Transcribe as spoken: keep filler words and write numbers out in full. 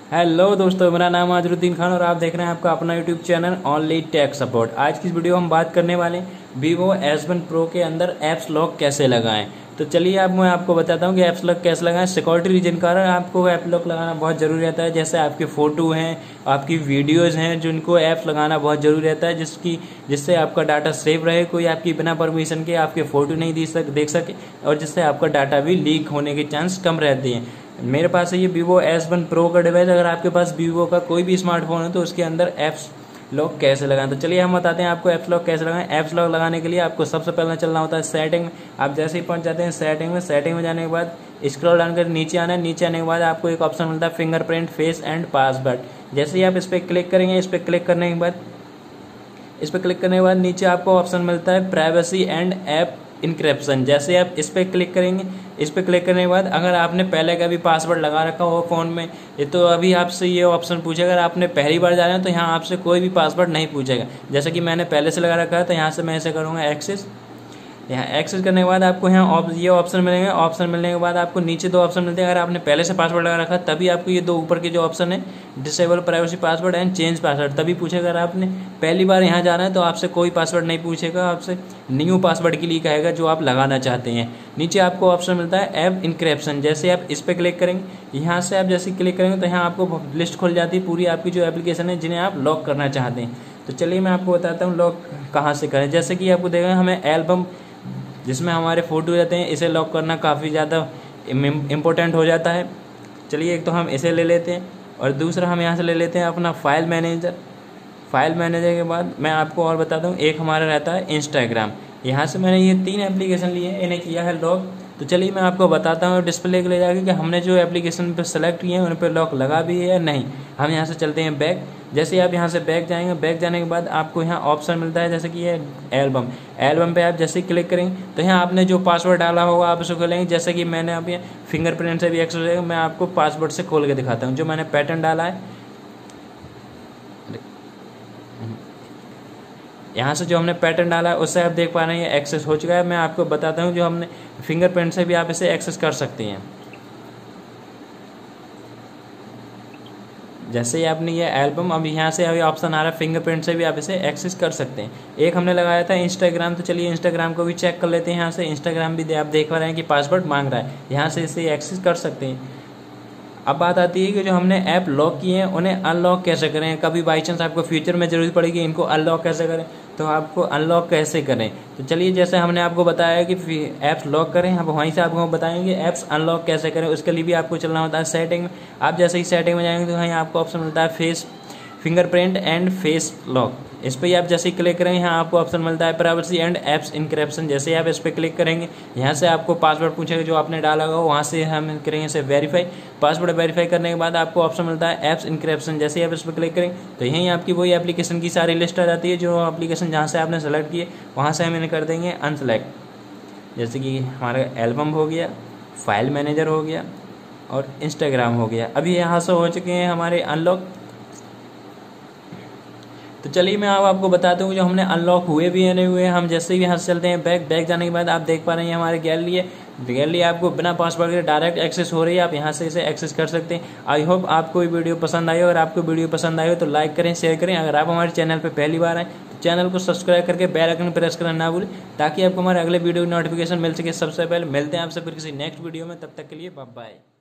Hello दोस्तों, मेरा नाम आजरुद्दीन खान और आप देख रहे हैं आपका अपना YouTube channel only tech support. आज की इस वीडियो में हम बात करने वाले हैं वीवो एस वन प्रो के अंदर एप्स लॉक कैसे लगाएं। तो चलिए अब मैं आपको बताता हूं कि एप्स लॉक कैसे लगाएं। सिक्योरिटी रीजन कारण आपको ऐप लॉक लगाना बहुत जरूरी रहता है। जैसे आपके फोटो हैं, आपकी वीडियोज़ हैं, जिनको ऐप्स लगाना बहुत जरूरी रहता है, जिसकी जिससे आपका डाटा सेफ रहे, कोई आपकी बिना परमिशन के आपके फोटो नहीं देख सक देख सके और जिससे आपका डाटा भी लीक होने के चांस कम रहते हैं। मेरे पास है ये वीवो एस वन प्रो का डिवाइस। अगर आपके पास वीवो का कोई भी स्मार्टफोन है तो उसके अंदर एप्स लॉक कैसे लगाएं। तो चलिए हम बताते हैं आपको एप्स लॉक कैसे लगाएं। एप्स लॉक लगाने के लिए आपको सबसे पहले चलना होता है सेटिंग में। आप जैसे ही पहुंच जाते हैं सेटिंग में, सेटिंग में जाने के बाद स्क्रॉल डाउन कर नीचे आना है। नीचे आने के बाद आपको एक ऑप्शन मिलता है फिंगरप्रिंट, फेस एंड पासवर्ड। जैसे ही आप इस पर क्लिक करेंगे, इस पर क्लिक करने के बाद इस पर क्लिक करने के बाद नीचे आपको ऑप्शन मिलता है प्राइवेसी एंड ऐप इनक्रिप्शन। जैसे आप इस पर क्लिक करेंगे, इस पर क्लिक करने के बाद अगर आपने पहले का भी पासवर्ड लगा रखा हो फ़ोन में, ये तो अभी आपसे ये ऑप्शन पूछेगा। अगर आपने पहली बार जा रहे हैं तो यहाँ आपसे कोई भी पासवर्ड नहीं पूछेगा। जैसे कि मैंने पहले से लगा रखा है तो यहाँ से मैं ऐसे करूँगा एक्सेस। यहाँ एक्सेस करने के बाद आपको यहाँ ये ऑप्शन मिलेंगे। ऑप्शन मिलने के बाद आपको नीचे दो ऑप्शन मिलते हैं। अगर आपने पहले से पासवर्ड लगा रखा है तभी आपको ये दो ऊपर के जो ऑप्शन है disable privacy password and change password तभी पूछेगा। अगर आपने पहली बार यहाँ जाना है तो आपसे कोई पासवर्ड नहीं पूछेगा, आपसे न्यू पासवर्ड के लिए कहेगा जो आप लगाना चाहते हैं। नीचे आपको ऑप्शन मिलता है ऐप इनक्रिप्शन। जैसे आप इस पर क्लिक करेंगे, यहाँ से आप जैसे क्लिक करेंगे तो यहाँ आपको लिस्ट खुल जाती है पूरी आपकी जो एप्लीकेशन है जिन्हें आप लॉक करना चाहते हैं। तो चलिए मैं आपको बताता हूँ लॉक कहाँ से करें। जैसे कि आपको देखा हमें एल्बम जिसमें हमारे फ़ोटो रहते हैं, इसे लॉक करना काफ़ी ज़्यादा इम्पोर्टेंट हो जाता है। चलिए एक तो हम इसे ले लेते हैं और दूसरा हम यहाँ से ले लेते हैं अपना फाइल मैनेजर। फाइल मैनेजर के बाद मैं आपको और बताता हूँ, एक हमारा रहता है इंस्टाग्राम। यहाँ से मैंने ये तीन एप्लीकेशन लिए हैं, इन्हें किया है लॉक। तो चलिए मैं आपको बताता हूँ डिस्प्ले के ले जाके कि हमने जो एप्लीकेशन पर सेलेक्ट किए हैं उन पर लॉक लगा भी है या नहीं। हम यहाँ से चलते हैं बैक। जैसे आप यहाँ से बैक जाएंगे, बैक जाने के बाद आपको यहाँ ऑप्शन मिलता है जैसे कि ये एल्बम। एल्बम पे आप जैसे ही क्लिक करेंगे तो यहाँ आपने जो पासवर्ड डाला होगा आप उसको खोलेंगे। जैसे कि मैंने अभी फिंगरप्रिंट से भी एक्सेस हो जाएगा। मैं आपको पासवर्ड से खोल के दिखाता हूँ। जो मैंने पैटर्न डाला है, यहाँ से जो हमने पैटर्न डाला है उससे आप देख पा रहे हैं ये एक्सेस हो चुका है। मैं आपको बताता हूँ जो हमने फिंगरप्रिंट से भी आप इसे एक्सेस कर सकते हैं। जैसे ही आपने ये एल्बम, अब यहाँ से अभी ऑप्शन आ रहा है फिंगरप्रिंट से भी आप इसे एक्सेस कर सकते हैं। एक हमने लगाया था इंस्टाग्राम। तो चलिए इंस्टाग्राम को भी चेक कर लेते हैं। यहाँ से इंस्टाग्राम भी आप देख पा रहे हैं कि पासवर्ड मांग रहा है, यहाँ से इसे एक्सेस कर सकते हैं। अब बात आती है कि जो हमने ऐप लॉक किए हैं उन्हें अनलॉक कैसे करें। कभी बाई चांस आपको फ्यूचर में जरूरत पड़ेगी इनको अनलॉक कैसे करें, तो आपको अनलॉक कैसे करें। तो चलिए जैसे हमने आपको बताया कि ऐप्स लॉक करें, हम वहीं से आपको बताएंगे ऐप्स अनलॉक कैसे करें। उसके लिए भी आपको चलना होता है सेटिंग में। आप जैसे ही सेटिंग में जाएंगे तो वहीं आपको ऑप्शन मिलता है face fingerprint and face lock. इस पर आप जैसे ही क्लिक करेंगे यहाँ आपको ऑप्शन मिलता है प्राइवेसी एंड एप्स इनक्रिप्शन। जैसे ही आप इस पर क्लिक करेंगे यहाँ से आपको पासवर्ड पूछेगा जो आपने डाला होगा, वहाँ से हम करेंगे इसे वेरीफाई। पासवर्ड वेरीफाई करने के बाद आपको ऑप्शन मिलता है एप्स इनक्रिप्शन। जैसे ही आप इस पर क्लिक करेंगे तो यहीं आपकी वही एप्लीकेशन की सारी लिस्ट आ जाती है। जो एप्लीकेशन जहाँ से आपने सेलेक्ट किए वहाँ से हम इन्हें कर देंगे अनसेलेक्ट। जैसे कि हमारा एल्बम हो गया, फाइल मैनेजर हो गया और इंस्टाग्राम हो गया। अभी यहाँ से हो चुके हैं हमारे अनलॉक। तो चलिए मैं अब आपको बताता हूँ जो हमने अनलॉक हुए भी है नहीं हुए। हम जैसे ही यहाँ से चलते हैं बैक। बैक जाने के बाद आप देख पा रहे हैं हमारे गैलरी है। गैलरी आपको बिना पासवर्ड के डायरेक्ट एक्सेस हो रही है, आप यहाँ से इसे एक्सेस कर सकते हैं। आई होप आपको ये वीडियो पसंद आई हो। अगर आपको वीडियो पसंद आई हो तो लाइक करें, शेयर करें। अगर आप हमारे चैनल पर पहली बार आए तो चैनल को सब्सक्राइब करके बेल आइकन प्रेस करना ना भूलें, ताकि आपको हमारे अगले वीडियो की नोटिफिकेशन मिल सके सबसे पहले। मिलते हैं आपसे फिर किसी नेक्स्ट वीडियो में, तब तक के लिए बाय बाय।